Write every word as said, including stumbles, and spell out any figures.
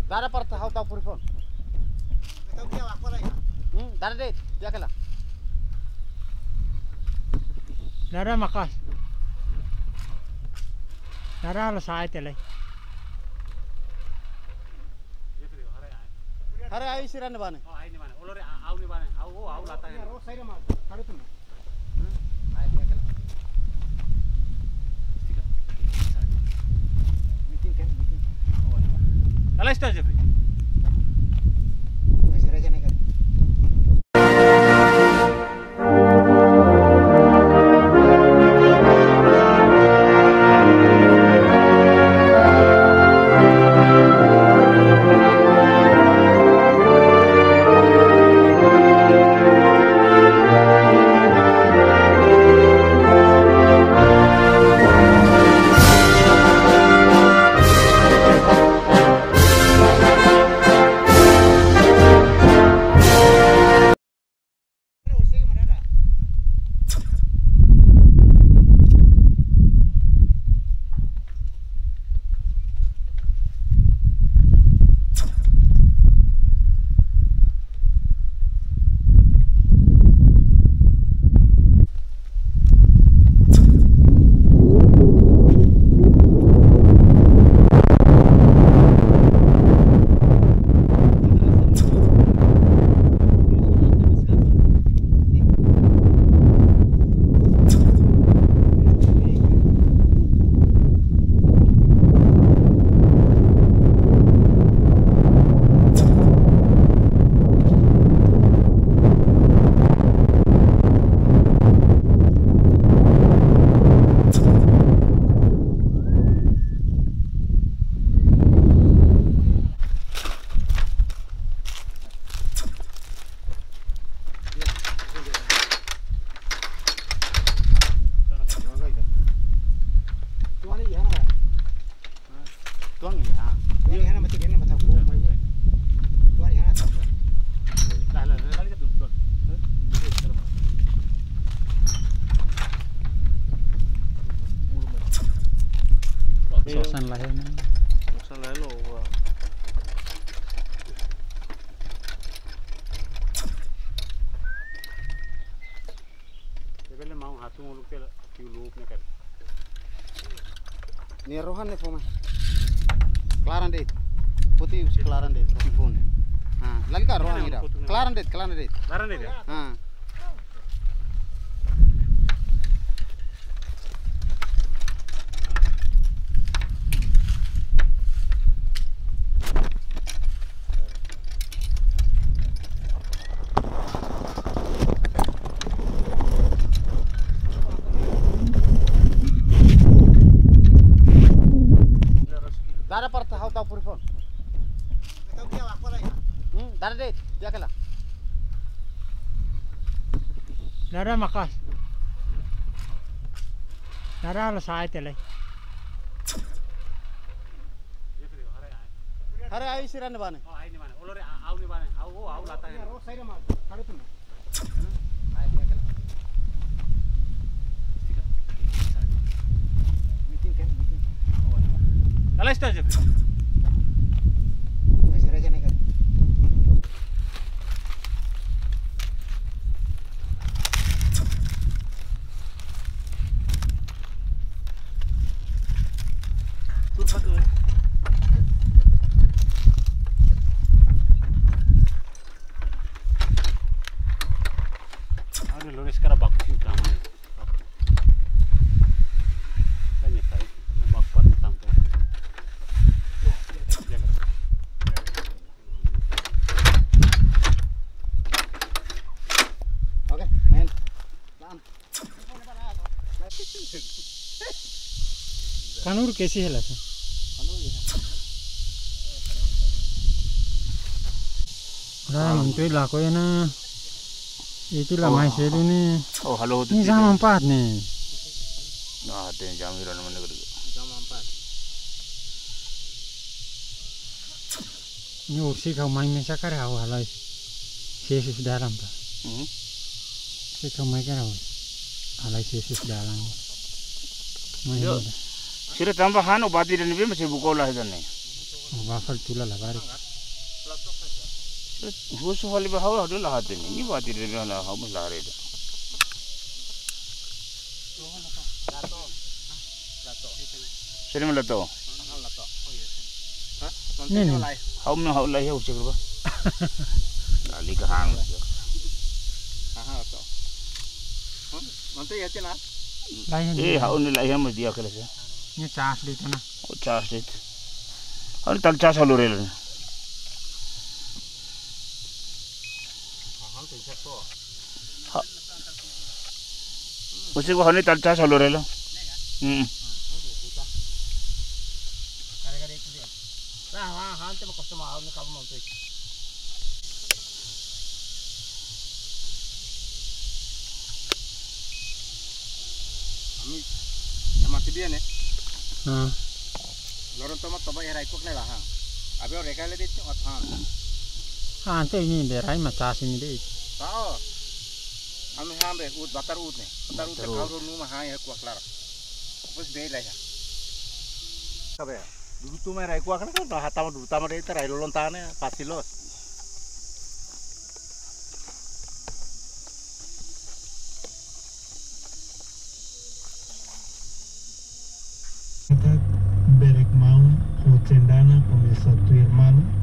Dara par tahu tahu purifon. Tahu dia apa lagi? Hmm, dara deh, dia kela. Dara makas. Dara lo saat telai. Hari ayu siran bane. Oh, ini mana? Ulur au ni mana? Au au lata. Road side mah. Kali tu. Ayo dia kela. Meeting kan meeting. Alas tu Jeffrey. Masih raja naik kan. Tuang ya. Tuan ini mati dia mata ku mai. Tuan ini tak. Dah lah, kali tu tu. Sosan lah ini. Sosan lah lo. Sebelum mau hatu muluk tu, kiu lup ni kan. Ni rohan ni poma. Kelaran deh. Putih kelaran deh. Tifun. Ah, lagi kan rohan ini dah. Kelaran deh, kelaran deh. Laran ni dia. Ah. Dara par tahu tahu purifon. Tahu dia apa lagi? Hmm, dara deh, dia kela. Dara makas. Dara lo saat telai. Jeffrey, hari ay. Hari ayu siran bane. Oh, ini mana? Ulur au ni mana? Au au lata. Road side mah. Kali tu. Ayo dia kela. Meeting kan meeting. Alas tu Jeffrey. Masih raja naik kan. Tur satu. Ada lores kara bakti tamu. Banyak kali, bakpat tamu. Oke, main. Lan. Kanur कैसी है Lasa? Anu ya. Nah, menteri lah kau yang na. Itulah mai selu ni. Oh, halo tu. Ni jam empat ni. Nah, ada jam iran mana kerja. Jam empat. Ni ursi kau mai mesa kar hau halai. Sesus dalam pa. Hmm. Si kau mai kar hau. Halai sesus dalam. Mai Yo. ni. Sira tambahan obat ini ni masih buka lah itu ni. Oh, bakal tula lah bari. वो सो वाले बहाव हटो लाते नहीं ये बात इधर ना हम ला रहे थे सही में लातो Nih nih. हम में हम लाई है उसे करो लाली का हांग Nanti ya cina. Lain. eh हम ने लाई है मत दिया कर से Ini cas di sana. वो चार से और तल चार साल हो रहे हैं उसी को हमने तल चार साल हो रहे हैं हम्म Nah, ha, ha, nanti mau customer awal ni kamu mau tu. Kami sama dia nih. Nah, Lorong tomat coba ya raikuk nih lah. Abi orang kaya lebih cepat ha. ah ante ini derai mah cas ini deh. Tahu. Kami hambre ut batar ut nih. Batar ut kau rumah ha ya kuak lar. Bos deh lah ya. Kabe. Dulu tuh mereka kuak kan kan hata dulu tamat itu terai lontane pasti los. Berekmau, Hocendana começou a tu irmão.